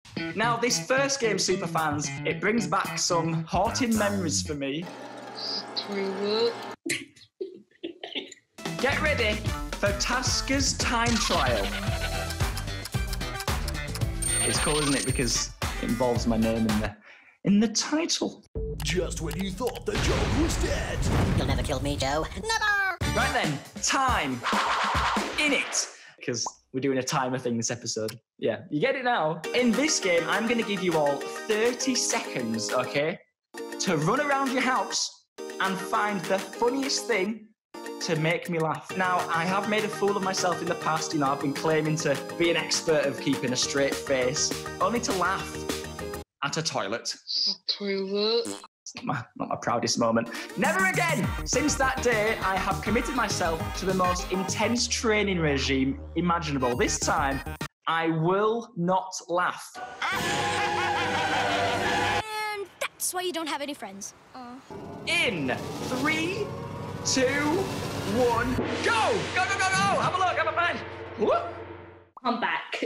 Now, this first game, superfans, it brings back some haunting memories for me. Get ready for Tasker's time trial. It's cool, isn't it? Because it involves my name in the title. Just when you thought the joke was dead. You'll never kill me, Joe. Never! Right then, time. In it. Because we're doing a timer thing this episode. Yeah, you get it now. In this game, I'm going to give you all 30 seconds, okay, to run around your house and find the funniest thing to make me laugh. Now, I have made a fool of myself in the past. You know, I've been claiming to be an expert of keeping a straight face, only to laugh at a toilet. It's not my proudest moment. Never again! Since that day, I have committed myself to the most intense training regime imaginable. This time, I will not laugh. And that's why you don't have any friends. In 3, 2, 1, go! Go, go, go, go! Have a look, have a bang! Whoop. I'm back.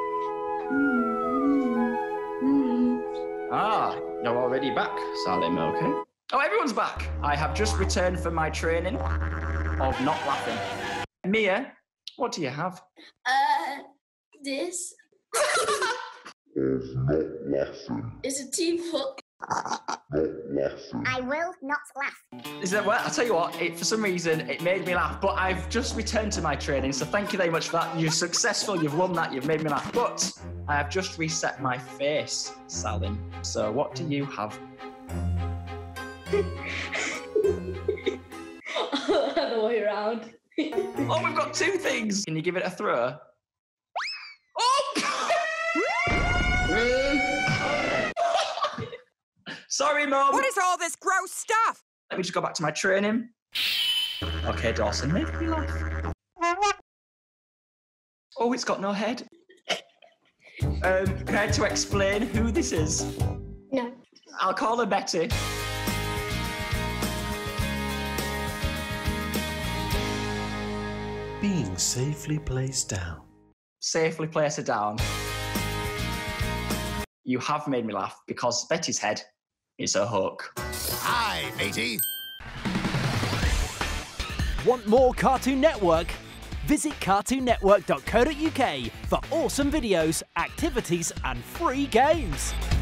Ah, you're already back, Salim, okay? Oh, everyone's back. I have just returned from my training of not laughing. Mia, what do you have? This Of not laughing. is a teapot. Not laughing. I will not laugh. Is that well? I'll tell you what, for some reason, it made me laugh, but I've just returned to my training, so thank you very much for that. You're successful, you've won that, you've made me laugh, but I have just reset my face, Salim. So what do you have? Other way around. Oh, we've got two things. Can you give it a throw? Oh! Sorry, Mum. What is all this gross stuff? Let me just go back to my training. Okay, Dawson, make me laugh. Oh, it's got no head. Care to explain who this is? No. I'll call her Betty. Being safely placed down. Safely place her down. You have made me laugh because Betty's head is a hook. Hi, matey. Want more Cartoon Network? Visit cartoonnetwork.co.uk for awesome videos, activities and free games.